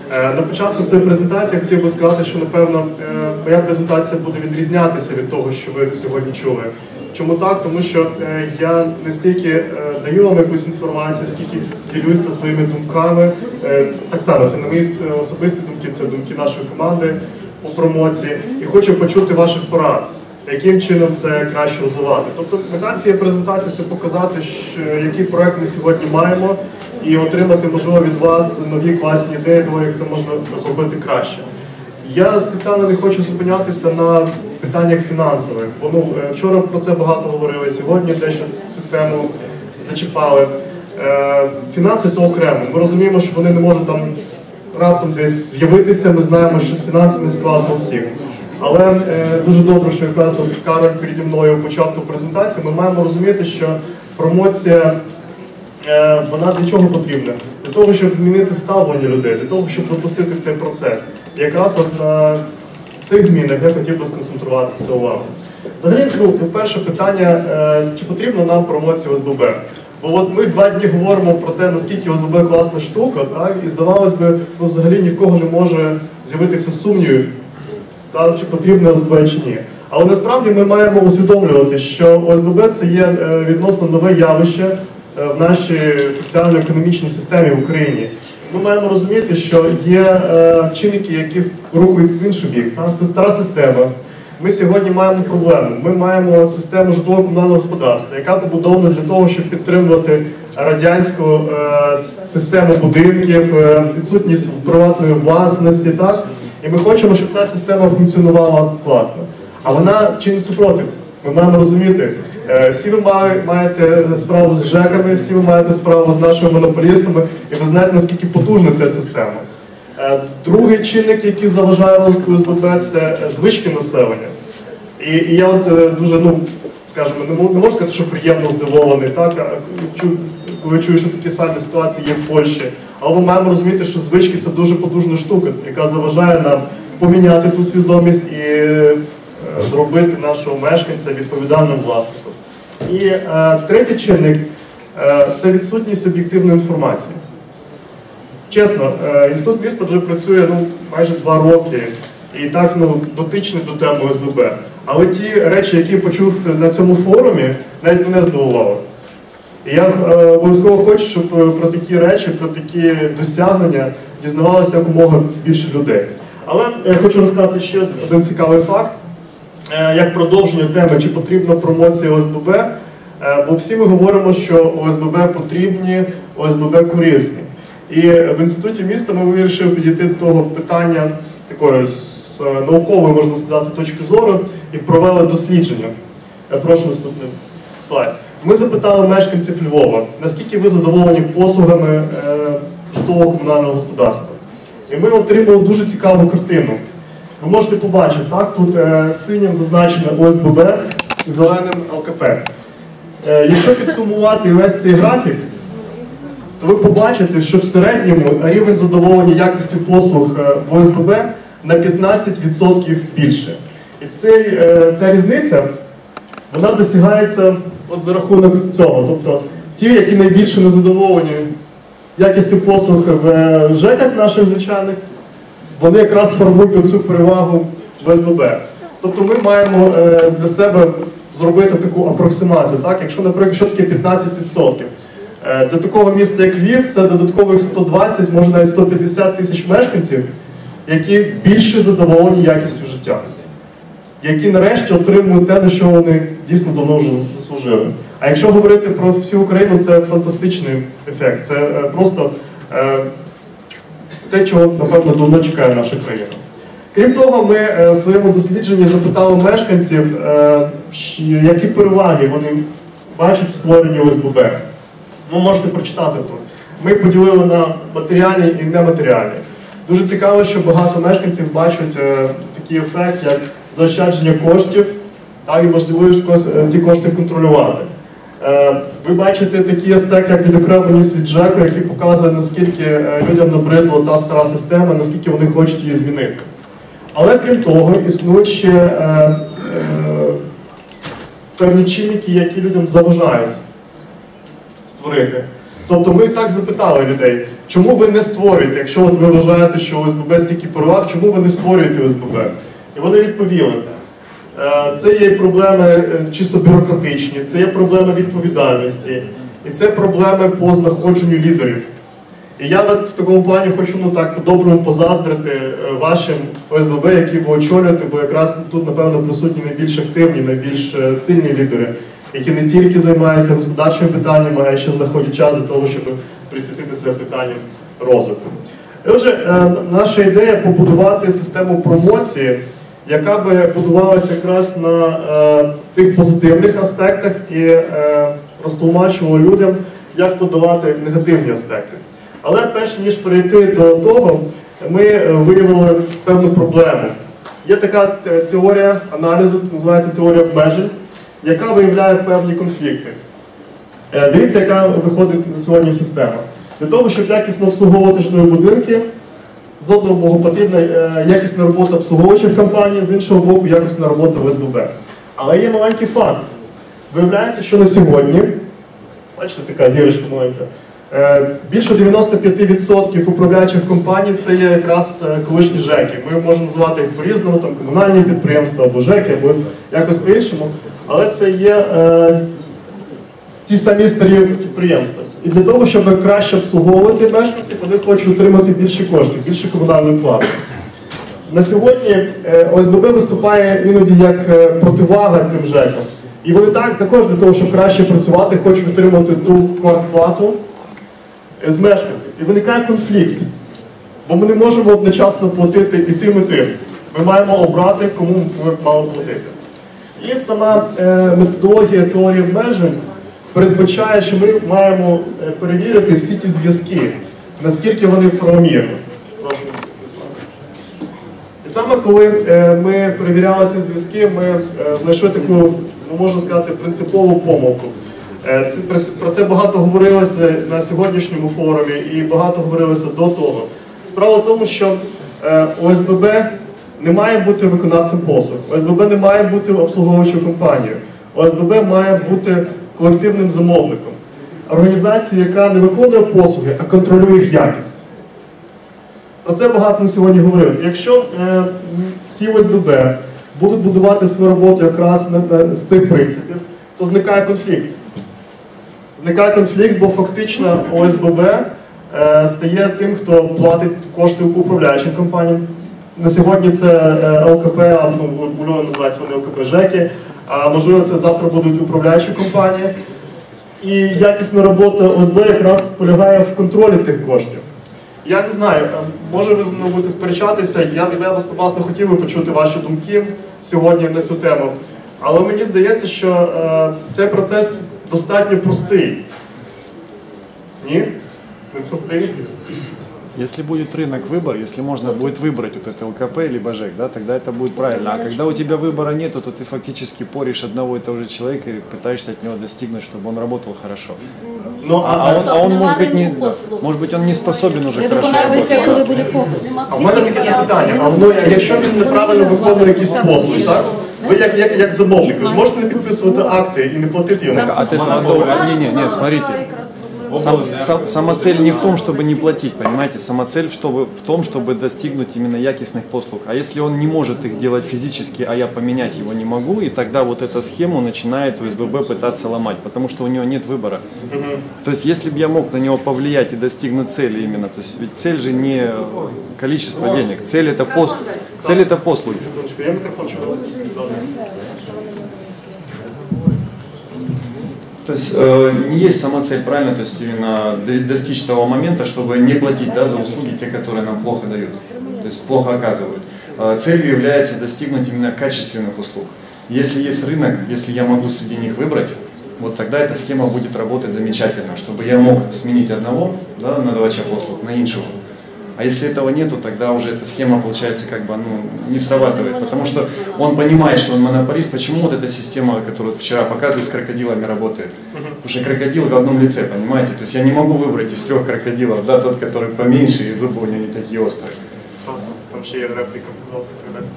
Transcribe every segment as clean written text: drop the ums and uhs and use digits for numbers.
На початку своєї презентації я хотів би сказати, що, напевно, моя презентація буде відрізнятися від того, що ви сьогодні чули. Чому так? Тому що я не стільки даю вам якусь інформацію, скільки ділюся своїми думками. Так само, це не мої особисті думки, це думки нашої команди по промоції. І хочу почути ваших порад, яким чином це краще розвивати. Тобто мета цієї презентації – це показати, який проект ми сьогодні маємо, і отримати, можливо, від вас нові класні ідеї того, як це можна зробити краще. Я спеціально не хочу зупинятися на питаннях фінансових, бо вчора про це багато говорили, сьогодні дещо цю тему зачіпали. Фінанси – то окремо. Ми розуміємо, що вони не можуть там раптом десь з'явитися, ми знаємо, що з фінансами складно у всіх. Але дуже добре, що якраз Кароль переді мною почав ту презентацію, ми маємо розуміти, що промоція, вона для чого потрібна? Для того, щоб змінити ставлення людей, для того, щоб запустити цей процес. І якраз от на цих змінах я хотів би сконцентруватися увагу. Взагалі, перше питання, чи потрібна нам промоція ОСББ? Бо от ми 2 дні говоримо про те, наскільки ОСББ класна штука, так? І здавалось би, взагалі ні в кого не може з'явитися сумнівів, чи потрібно ОСББ чи ні. Але насправді ми маємо усвідомлювати, що ОСББ – це є відносно нове явище в нашій соціально-економічній системі в Україні. Ми маємо розуміти, що є чинники, які рухають в інший бік. Це стара система. Ми сьогодні маємо проблему. Ми маємо систему житлово-комунального господарства, яка побудована для того, щоб підтримувати радянську систему будинків, відсутність приватної власності. Так? І ми хочемо, щоб та система функціонувала класно. А вона чинить супротив. Ми маємо розуміти, всі ви маєте справу з ЖЕКами, всі ви маєте справу з нашими монополістами, і ви знаєте, наскільки потужна ця система. Другий чинник, який заважає розвитку ОСББ, це звички населення. І я от дуже, скажімо, не можу сказати, що приємно здивований, так? Коли чую, що такі самі ситуації є в Польщі. Але ми маємо розуміти, що звички – це дуже потужна штука, яка заважає нам поміняти ту свідомість і зробити нашого мешканця відповідальним власником. І третій чинник – це відсутність об'єктивної інформації. Чесно, Інститут міста вже працює майже 2 роки і так дотичний до теми ОСББ. Але ті речі, які я почув на цьому форумі, навіть мене здивували. І я обов'язково хочу, щоб про такі речі, про такі досягнення дізнавалося якомога більше людей. Але я хочу розказати ще один цікавий факт, як продовження теми, чи потрібна промоція ОСББ. Бо всі ми говоримо, що ОСББ потрібні, ОСББ корисні. І в Інституті міста ми вирішили підійти до того питання такої з наукової, можна сказати, точки зору і провели дослідження. Прошу наступний слайд. Ми запитали мешканців Львова, наскільки ви задоволені послугами житлово-комунального господарства. І ми отримали дуже цікаву картину. Ви можете побачити, так, тут синім зазначено ОСББ і зеленим ЛКП. Якщо підсумувати весь цей графік, то ви побачите, що в середньому рівень задоволення якістю послуг в ОСББ на 15% більше. І ця різниця, вона досягається от за рахунок цього. Тобто ті, які найбільше незадоволені якістю послуг в ЖЕКах наших звичайних, вони якраз формують цю перевагу в ОСББ. Тобто ми маємо для себе зробити таку апроксимацію. Так? Якщо, наприклад, що таке 15%? Для такого міста, як Львів, це додаткових 120, може навіть 150 тисяч мешканців, які більше задоволені якістю життя. Які нарешті отримують те, на що вони дійсно давно вже заслужили. А якщо говорити про всю Україну, це фантастичний ефект. Це просто те, чого, напевно, давно чекає наша країна. Крім того, ми в своєму дослідженні запитали мешканців, які переваги вони бачать в створенні ОСББ. Ви можете прочитати тут. Ми поділили на матеріальні і нематеріальні. Дуже цікаво, що багато мешканців бачать такий ефект, як заощадження коштів, і можливість ті кошти контролювати. Ви бачите такий аспект, як відокремленість від ЖЕКу, який показує, наскільки людям набридла та стара система, наскільки вони хочуть її змінити. Але крім того, існують ще певні чинники, які людям заважають створити. Тобто ми так запитали людей, чому ви не створюєте, якщо от ви вважаєте, що ОСББ стільки переваг, чому ви не створюєте ОСББ? І вони відповіли, це є проблеми чисто бюрократичні, це є проблеми відповідальності, і це проблеми по знаходженню лідерів. І я в такому плані хочу по-доброму позаздрити вашим ОСББ, які ви очолюєте, бо якраз тут, напевно, присутні найбільш активні, найбільш сильні лідери, які не тільки займаються господарчими питаннями, а й ще знаходять час для того, щоб присвятити себе питанням розвитку. І отже, наша ідея побудувати систему промоції, яка би будувалася якраз на тих позитивних аспектах і розтлумачувала людям, як подолати негативні аспекти. Але перш ніж перейти до того, ми виявили певну проблему. Є така теорія аналізу, називається теорія обмежень, яка виявляє певні конфлікти. Дивіться, яка виходить на сьогодні система. Для того, щоб якісно обслуговувати житлові будинки, з одного боку потрібна якісна робота обслуговуючих компаній, з іншого боку якісна робота ОСББ. Але є маленький факт. Виявляється, що на сьогодні, бачите, така зірочка маленька, більше 95% управляючих компаній це є якраз колишні ЖЕКи. Ми можемо називати їх по-різному, там комунальні підприємства або ЖЕКи, або якось по-іншому, але це є ті самі старі підприємства. І для того, щоб краще обслуговувати мешканців, вони хочуть отримати більше коштів, більше комунальної плати. На сьогодні ОСББ виступає іноді як противага тим ЖЕКам. І вони також для того, щоб краще працювати, хочуть отримати ту квартплату з мешканців. І виникає конфлікт, бо ми не можемо одночасно платити і тим, і тим. Ми маємо обрати, кому ми маємо платити. І сама методологія теорії обмежень передбачає, що ми маємо перевірити всі ті зв'язки, наскільки вони правомірні. Прошу і саме коли ми перевіряли ці зв'язки, ми знайшли таку, можна сказати, принципову помилку. Про це багато говорилося на сьогоднішньому форумі і багато говорилося до того. Справа в тому, що ОСББ не має бути виконавцем послуг, ОСББ не має бути обслуговуючою компанією, ОСББ має бути колективним замовником. Організацією, яка не виконує послуги, а контролює їх якість. Про це багато на сьогодні говорили. Якщо всі ОСББ будуть будувати свою роботу якраз з цих принципів, то зникає конфлікт. Зникає конфлікт, бо фактично ОСББ стає тим, хто платить кошти управляючим компаніям. На сьогодні це ЛКП, у Львові називається вони ЛКП ЖЕКи, а можливо це завтра будуть управляючі компанії. І якісна робота ОСББ якраз полягає в контролі тих коштів. Я не знаю, може ви зі мною будете сперечатися, я власне хотів би почути ваші думки сьогодні на цю тему. Але мені здається, що цей процес достатньо простий. Ні? Не простий? Если будет рынок выбор, если можно будет выбрать вот это ЛКП либо ЖЭК, да, тогда это будет правильно. А когда у тебя выбора нету, то ты фактически поришь одного и того же человека и пытаешься от него достигнуть, чтобы он работал хорошо. Ну, он может быть, он не способен уже хорошо работать. А в мене таке запитання, якщо він неправильно виконує якісь послуги, так? Ви як замовник, ви ж можете не підписувати акти і не платити йому? От этого, нет, смотрите. Сама цель не в том, чтобы не платить, понимаете? Сама цель в том, чтобы достигнуть именно якостных послуг. А если он не может их делать физически, а я поменять его не могу, и тогда вот эта схему начинает ОСББ пытаться ломать, потому что у него нет выбора. То есть если бы я мог на него повлиять и достигнуть цели именно, то есть ведь цель же не количество денег, цель это послуги. Я микрофон чую. То есть не есть сама цель, правильно, то есть именно достичь того момента, чтобы не платить, да, за услуги, те, которые нам плохо дают, то есть плохо оказывают. Целью является достигнуть именно качественных услуг. Если есть рынок, если я могу среди них выбрать, вот тогда эта схема будет работать замечательно, чтобы я мог сменить одного, да, надавача послуг на іншого. А если этого нету, тогда уже эта схема, получается, как бы, не срабатывает. Потому что он понимает, что он монополист. Почему вот эта система, которую вчера показывали, с крокодилами работает? Потому что крокодил в одном лице, понимаете? То есть я не могу выбрать из 3 крокодилов, да, тот, который поменьше, и зубы у него не такие острые. Там ще є репліка, будь ласка, передайте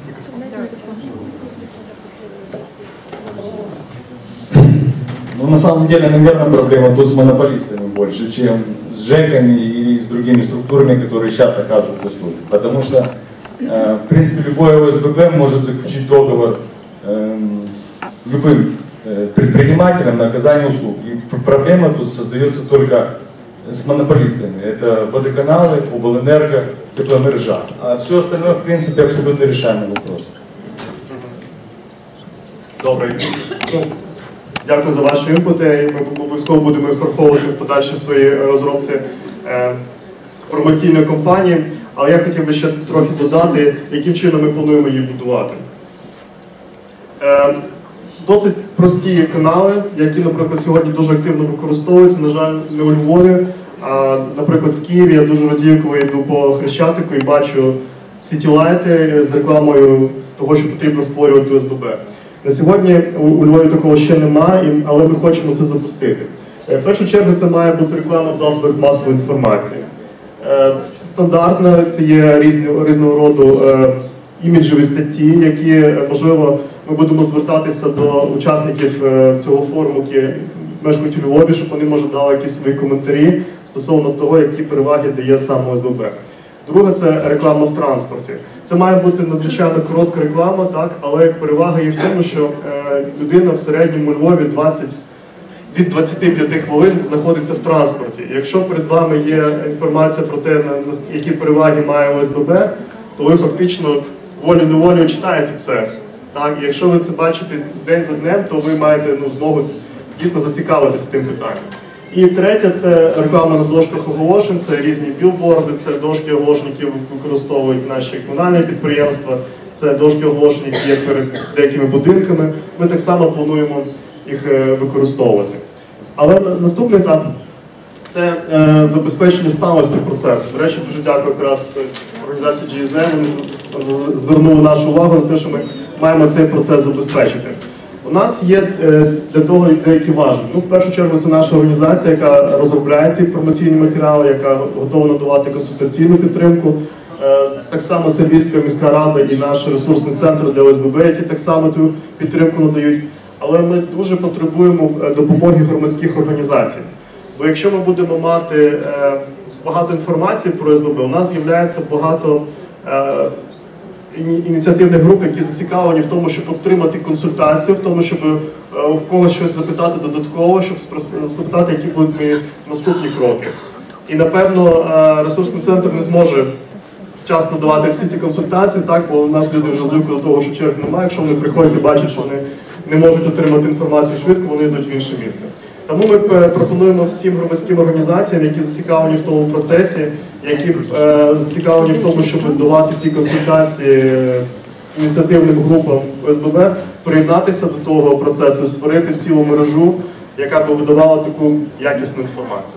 мікрофон. Ну, на самом деле, наверное, проблема тут с монополистами больше, чем с ЖЭКами или с другими структурами, которые сейчас оказывают услуги. Потому что, в принципе, любой ОСББ может заключить договор с любым предпринимателем на оказание услуг. И проблема тут создается только с монополистами. Это водоканалы, облэнерго, тепломережа. А все остальное, в принципе, абсолютно решаемый вопрос. Добре. Дякую за ваші інпути. Ми обов'язково будемо їх враховувати в подальшій своїй розробці промоційної кампанії. Але я хотів би ще трохи додати, яким чином ми плануємо її будувати. Досить прості канали, які, наприклад, сьогодні дуже активно використовуються, на жаль, не у Львові. Наприклад, в Києві я дуже радію, коли йду по Хрещатику і бачу сітілайти з рекламою того, що потрібно створювати ОСББ. На сьогодні у Львові такого ще немає, але ми хочемо це запустити. В першу чергу це має бути реклама в засобах масової інформації. Стандартно це є різного роду іміджеві статті, які, можливо, ми будемо звертатися до учасників цього форуму, які мешкають у Львові, щоб вони, може, дали якісь свої коментарі стосовно того, які переваги дає саме ОСББ. Друге – це реклама в транспорті. Це має бути надзвичайно коротка реклама, так, але перевага є в тому, що людина в середньому у Львові від 25 хвилин знаходиться в транспорті. І якщо перед вами є інформація про те, які переваги має ОСББ, то ви фактично волю-неволю читаєте це. Так? І якщо ви це бачите день за днем, то ви маєте змогу дійсно зацікавитися тим питанням. І третє – це реклама на дошках оголошень, це різні білборди, це дошки оголошень, які використовують наші комунальні підприємства, це дошки оголошень, які є перед деякими будинками. Ми так само плануємо їх використовувати. Але наступний етап – це забезпечення сталості процесу. До речі, дуже дякую якраз організації GSM, вони звернули нашу увагу на те, що ми маємо цей процес забезпечити. У нас є для того деякі важелі. В першу чергу це наша організація, яка розробляє ці промоційні матеріали, яка готова надавати консультаційну підтримку. Так само це Львівська міська рада і наш ресурсний центр для ОСББ, які так само ту підтримку надають. Але ми дуже потребуємо допомоги громадських організацій. Бо якщо ми будемо мати багато інформації про ОСББ, у нас з'являється багато ініціативних груп, які зацікавлені в тому, щоб отримати консультацію, в тому, щоб у когось щось запитати додатково, щоб запитати, які будуть мої наступні кроки. І, напевно, ресурсний центр не зможе вчасно давати всі ці консультації, так, бо у нас люди вже звикли до того, що черг немає. Якщо вони приходять і бачать, що вони не можуть отримати інформацію швидко, вони йдуть в інше місце. Тому ми пропонуємо всім громадським організаціям, які зацікавлені в тому процесі, які зацікавлені в тому, щоб давати ті консультації ініціативним групам ОСББ, приєднатися до того процесу, створити цілу мережу, яка б видавала таку якісну інформацію.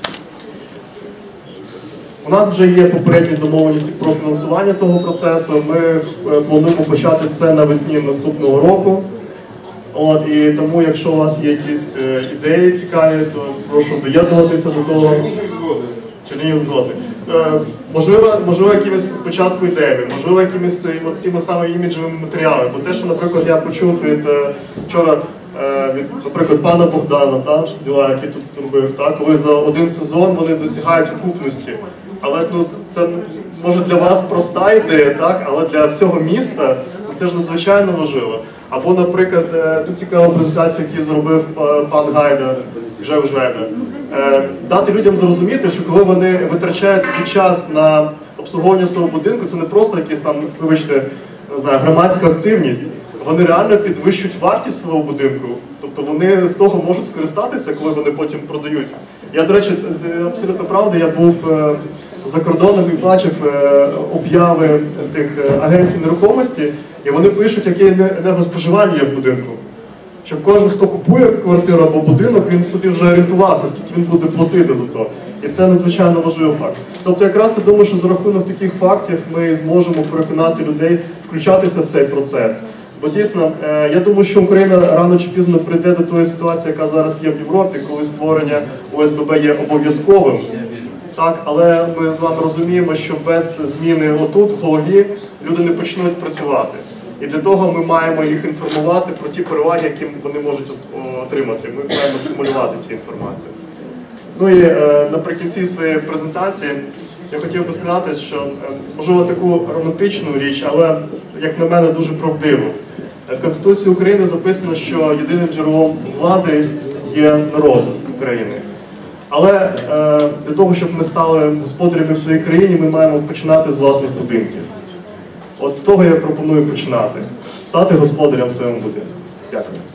У нас вже є попередні домовленості про фінансування того процесу. Ми плануємо почати це навесні наступного року. І тому, якщо у вас є якісь ідеї цікаві, то прошу доєднуватися до того. Чернігів згодний. Можливо, якимись спочатку ідеями, можливо, якимись тими самими іміджевими матеріалами. Бо те, що, наприклад, я почув вчора від, наприклад, пана Богдана, який тут робив, коли за один сезон вони досягають окупності. Але це, може, для вас проста ідея, але для всього міста це ж надзвичайно важливо. Або, наприклад, тут цікава презентація, яку зробив пан Гайда, Гжегош Гайда. Дати людям зрозуміти, що коли вони витрачають свій час на обслуговування свого будинку, це не просто якась там, вибачте, не знаю, громадська активність. Вони реально підвищують вартість свого будинку. Тобто вони з того можуть скористатися, коли вони потім продають. Я, до речі, це абсолютно правда, я був за кордоном і бачив обяви тих агенцій нерухомості, і вони пишуть, яке енергоспоживання є в будинку. Щоб кожен, хто купує квартиру або будинок, він собі вже орієнтувався, скільки він буде платити за то. І це надзвичайно важливий факт. Тобто якраз я думаю, що за рахунок таких фактів ми зможемо переконати людей включатися в цей процес. Бо дійсно, я думаю, що Україна рано чи пізно прийде до тої ситуації, яка зараз є в Європі, коли створення ОСББ є обов'язковим. Так, але ми з вами розуміємо, що без зміни отут, в голові, люди не почнуть працювати. І для того ми маємо їх інформувати про ті переваги, які вони можуть отримати. Ми маємо стимулювати ті інформації. Ну і наприкінці своєї презентації я хотів би сказати, що, можливо, таку романтичну річ, але, як на мене, дуже правдиву. В Конституції України записано, що єдиним джерелом влади є народ України. Але для того, щоб ми стали господарями в своїй країні, ми маємо починати з власних будинків. От з того я пропоную починати. Стати господарем в своєму будинку. Дякую.